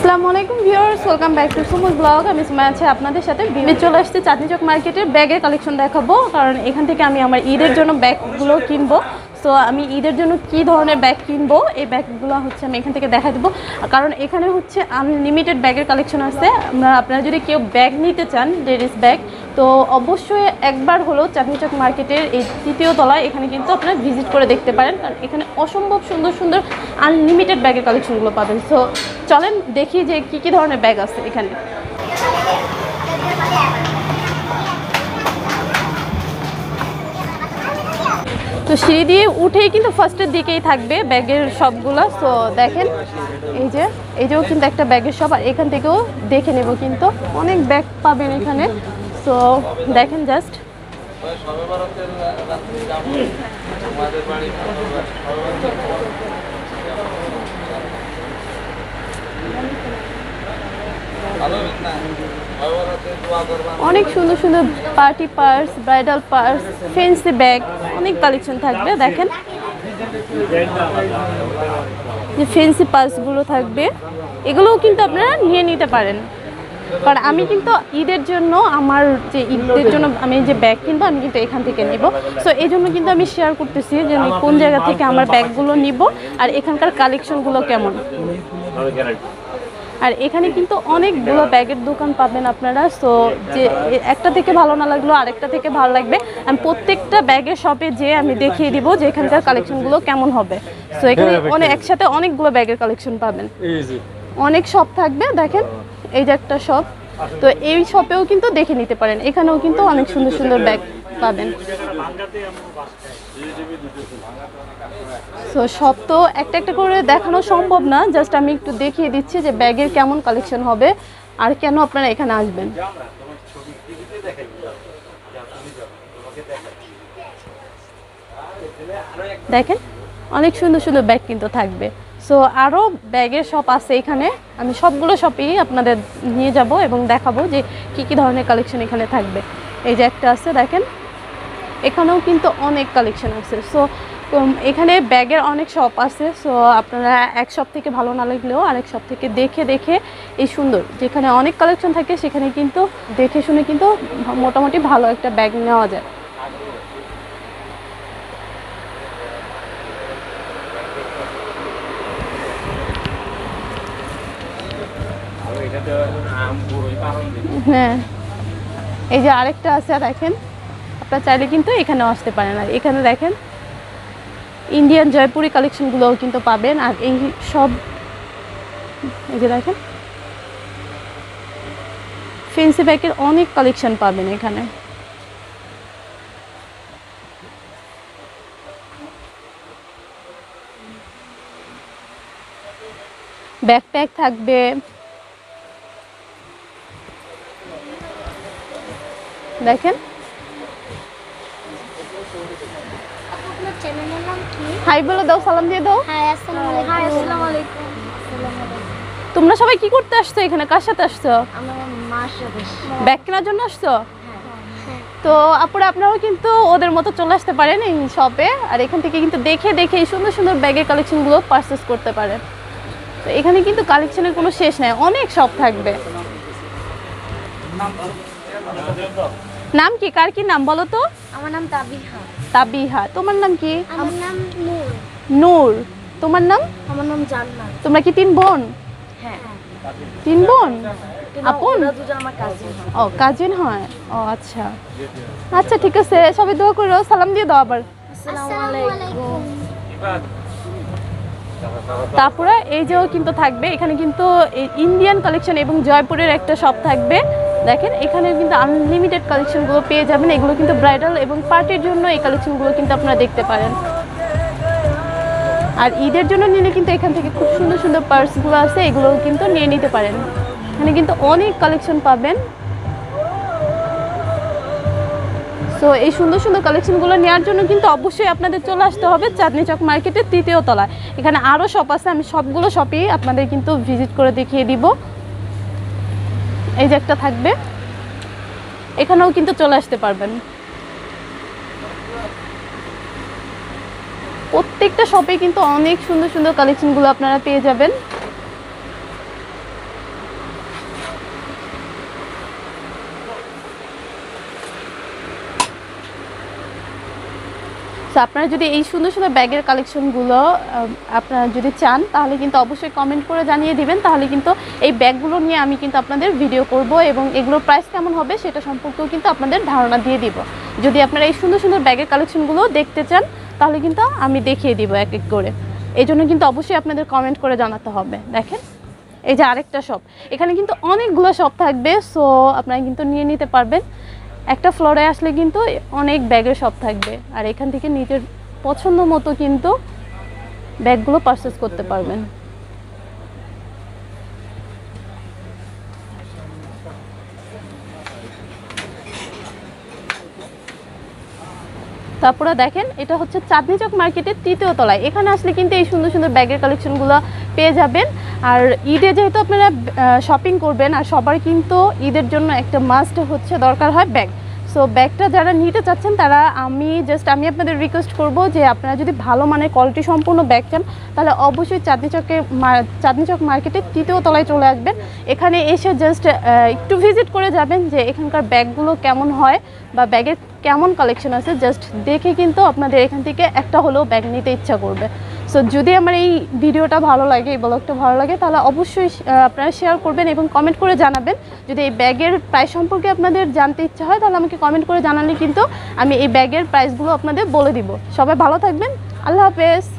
আসসালামু আলাইকুম viewers, welcome back to Sumul blog. আমি সুমাইয়া আছি আপনাদের সাথে। চলে আসছে চাঁদনী চক মার্কেটের ব্যাগের কালেকশন দেখাবো, কারণ এখান থেকে আমি আমার ঈদের জন্য ব্যাগগুলো কিনবো। তো আমি ঈদের জন্য কি ধরনের ব্যাগ কিনবো, এই ব্যাগগুলো হচ্ছে আমি এখান থেকে দেখা দেবো, কারণ এখানে হচ্ছে আনলিমিটেড ব্যাগের কালেকশন আছে। আপনারা যদি কেউ ব্যাগ নিতে চান, লেডিস ব্যাগ, তো অবশ্যই একবার হলেও চাঁদনী চক মার্কেটের এই তৃতীয় তলায় এখানে কিন্তু আপনারা ভিজিট করে দেখতে পারেন, কারণ এখানে অসম্ভব সুন্দর সুন্দর আনলিমিটেড ব্যাগের কালেকশনগুলো পাবেন। সো চলেন দেখি যে কি কি ধরনের ব্যাগ আছে এখানে। তো সিঁড়ি দিয়ে উঠেই কিন্তু ফার্স্টের দিকেই থাকবে ব্যাগের শপগুলো। সো দেখেন, এই যেও কিন্তু একটা ব্যাগের শপ, আর এখান থেকেও দেখে নেব, কিন্তু অনেক ব্যাগ পাবেন এখানে। সো দেখেন জাস্ট, অনেক সুন্দর সুন্দর party purse, bridal purse, fancy bag, অনেক কালেকশন থাকবে। দেখেন যে ফ্যান্সি পার্সগুলো থাকবে, এগুলোও কিন্তু আপনারা নিয়ে নিতে পারেন, কারণ আমি কিন্তু ঈদের জন্য আমি যে ব্যাগ কিনবো আমি কিন্তু এখান থেকে নিব। সো এই জন্য কিন্তু আমি শেয়ার করতেছি যে আমি কোন জায়গা থেকে আমার ব্যাগগুলো নিব আর এখানকার কালেকশনগুলো কেমন। আর এখানে কিন্তু অনেকগুলো ব্যাগের দোকান পাবেন আপনারা। সো যে একটা থেকে ভালো না লাগলেও আরেকটা থেকে ভালো লাগবে। আমি প্রত্যেকটা ব্যাগের শপে যেয়ে আমি দেখিয়ে দিব যে এখানকার কালেকশনগুলো কেমন হবে। সো এখানে একসাথে অনেকগুলো ব্যাগের কালেকশন পাবেন, অনেক শপ থাকবে। দেখেন এই যে একটা শপ, তো এই শপেও কিন্তু দেখে নিতে পারেন, এখানেও কিন্তু অনেক সুন্দর সুন্দর ব্যাগ পাবেন। সো সব তো একটা একটা করে দেখানো সম্ভব না, জাস্ট আমি একটু দেখিয়ে দিচ্ছি যে ব্যাগের কেমন কালেকশন হবে আর কেন আপনারা এখানে আসবেন। দেখেন অনেক সুন্দর সুন্দর ব্যাগ কিন্তু থাকবে। সো আরও ব্যাগের শপ আছে এখানে, আমি সবগুলো শপেই আপনাদের নিয়ে যাব এবং দেখাবো যে কি কি ধরনের কালেকশন এখানে থাকবে। এই যে একটা আছে, দেখেন এখানেও কিন্তু অনেক কালেকশন আছে। সো এখানে ব্যাগের অনেক শপ আছে। সো আপনারা এক শপ থেকে ভালো না লাগলেও আরেক শপ থেকে দেখে দেখে এই সুন্দর যেখানে অনেক কালেকশন থাকে সেখানে কিন্তু দেখে শুনে কিন্তু মোটামুটি ভালো একটা ব্যাগ নেওয়া যায়। হ্যাঁ, এই যে আরেকটা আছে, দেখেন আপনারা চাইলে কিন্তু এখানেও আসতে পারেন। আর এখানে দেখেন ইন্ডিয়ান জয়পুরি কালেকশনগুলোও কিন্তু পাবেন। আর এই সব এই যে দেখেন ফ্যান্সি ব্যাগের অনেক কালেকশন পাবেন এখানে। ব্যাকপ্যাক থাকবে, দেখেন হাই বলে দাও, সালাম দিয়ে দাও। তোমরা সবাই কি করতে আসছো এখানে, কার সাথে আসছো? ব্যাগ কেনার জন্য আসছো? তো আপুরা আপনারাও কিন্তু ওদের মতো চলে আসতে পারেন এই শপে, আর এখান থেকে কিন্তু দেখে দেখে এই সুন্দর সুন্দর ব্যাগের কালেকশনগুলো পারচেস করতে পারেন। তো এখানে কিন্তু কালেকশনের কোনো শেষ নাই, অনেক শপ থাকবে। নাম কি, কার কি নাম বলো তো? আমার নাম তাবিহা। তাবিহা, তোমার নাম কি? আমার নাম নূর। নূর, তোমার নাম? আমার নাম জান্নাত। তোমরা কি তিন বোন? হ্যাঁ, তিন বোন। আপন? ওরা দুজন আমার কাজিন। ও কাজিন হয়, ও আচ্ছা আচ্ছা ঠিক আছে, সবাই দোয়া করো, সালাম দিয়ে দাও আবার। আসসালামু আলাইকুম। তারপরে এই যেও কিন্তু থাকবে, এখানে কিন্তু ইন্ডিয়ান কালেকশন এবং জয়পুরের একটা শপ থাকবে। দেখেন এখানে কিন্তু আনলিমিটেড কালেকশনগুলো পেয়ে যাবেন। এগুলো কিন্তু ব্রাইডাল এবং পার্টির জন্য এই কালেকশনগুলো কিন্তু আপনারা দেখতে পারেন। আর ঈদের জন্য নিলে কিন্তু এখান থেকে খুব সুন্দর সুন্দর পার্সগুলো আছে, এগুলোও কিন্তু নিয়ে নিতে পারেন। এখানে কিন্তু অনেক কালেকশন পাবেন। সো এই সুন্দর সুন্দর কালেকশনগুলো নেওয়ার জন্য কিন্তু অবশ্যই আপনাদের চলে আসতে হবে চাঁদনী চক মার্কেটের তৃতীয় তলায়। এখানে আরও শপ আছে, আমি সবগুলো শপেই আপনাদের কিন্তু ভিজিট করে দেখিয়ে দিব। এই যে একটা থাকবে, এখানেও কিন্তু চলে আসতে পারবেন। প্রত্যেকটা শপে কিন্তু অনেক সুন্দর সুন্দর কালেকশনগুলো আপনারা পেয়ে যাবেন। তো আপনারা যদি এই সুন্দর সুন্দর ব্যাগের কালেকশনগুলো আপনারা যদি চান তাহলে কিন্তু অবশ্যই কমেন্ট করে জানিয়ে দিবেন, তাহলে কিন্তু এই ব্যাগগুলো নিয়ে আমি কিন্তু আপনাদের ভিডিও করব এবং এগুলোর প্রাইস কেমন হবে সেটা সম্পর্কেও কিন্তু আপনাদের ধারণা দিয়ে দিব। যদি আপনারা এই সুন্দর সুন্দর ব্যাগের কালেকশনগুলো দেখতে চান তাহলে কিন্তু আমি দেখিয়ে দিব এক এক করে। এই জন্য কিন্তু অবশ্যই আপনাদের কমেন্ট করে জানাতে হবে। দেখেন এই যে আরেকটা শপ, এখানে কিন্তু অনেকগুলো শপ থাকবে, সো আপনারা কিন্তু নিয়ে নিতে পারবেন। একটা ফ্লোরে আসলে কিন্তু অনেক ব্যাগের শপ থাকবে, আর এখান থেকে নিজের পছন্দ মতো কিন্তু ব্যাগগুলো পারচেস করতে পারবেন। তারপরে দেখেন এটা হচ্ছে চাঁদনী চক মার্কেটের 3য় তলায়। এখানে আসলে কিন্তু এই সুন্দর সুন্দর ব্যাগের কালেকশনগুলো পেয়ে যাবেন। আর ঈদে যেহেতু আপনারা শপিং করবেন, আর সবার কিন্তু ঈদের জন্য একটা মাস্ট হচ্ছে দরকার হয় ব্যাগ। সো ব্যাগটা যারা নিতে চাচ্ছেন তারা আমি আপনাদের রিকোয়েস্ট করব যে আপনারা যদি ভালো মানের কোয়ালিটি সম্পূর্ণ ব্যাগ চান তাহলে অবশ্যই চাঁদনী চক মার্কেটের 3য় তলায় চলে আসবেন। এখানে এসে জাস্ট একটু ভিজিট করে যাবেন যে এখানকার ব্যাগগুলো কেমন হয় বা ব্যাগের কেমন কালেকশন আছে, জাস্ট দেখে কিন্তু আপনাদের এখান থেকে একটা হলেও ব্যাগ নিতে ইচ্ছা করবে। সো যদি আমার এই ভিডিওটা ভালো লাগে, এই ব্লগটা ভালো লাগে, তাহলে অবশ্যই আপনারা শেয়ার করবেন এবং কমেন্ট করে জানাবেন। যদি এই ব্যাগের প্রাইস সম্পর্কে আপনাদের জানতে ইচ্ছা হয় তাহলে আমাকে কমেন্ট করে জানালে কিন্তু আমি এই ব্যাগের প্রাইসগুলো আপনাদের বলে দিব। সবাই ভালো থাকবেন, আল্লাহ হাফেজ।